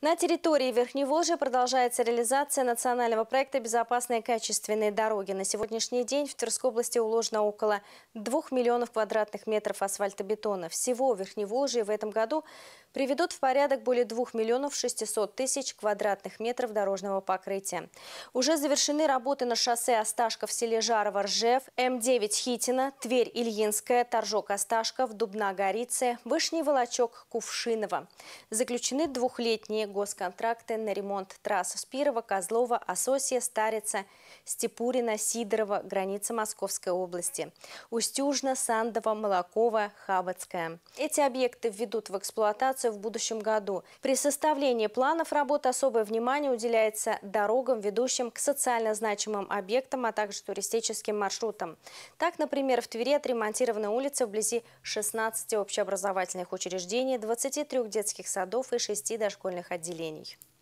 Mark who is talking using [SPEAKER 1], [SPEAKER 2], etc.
[SPEAKER 1] На территории Верхневолжья продолжается реализация национального проекта «Безопасные и качественные дороги». На сегодняшний день в Тверской области уложено около 2 миллионов квадратных метров асфальтобетона. Всего в Верхневолжье в этом году приведут в порядок более 2 миллионов 600 тысяч квадратных метров дорожного покрытия. Уже завершены работы на шоссе Осташков в селе Жарово-Ржев, М9 Хитина, Тверь-Ильинская, Торжок-Осташков, Дубна-Горице, Вышний Волочок, Кувшиново. Заключены двухлетние госконтракты на ремонт трасс Спирова, Козлова, Ососья, Старица, Степурина, Сидорова, граница Московской области, Устюжна, Сандово, Молоково, Хабацкая. Эти объекты введут в эксплуатацию в будущем году. При составлении планов работы особое внимание уделяется дорогам, ведущим к социально значимым объектам, а также туристическим маршрутам. Так, например, в Твери отремонтированы улицы вблизи 16 общеобразовательных учреждений, 23 детских садов и 6 дошкольных отделений.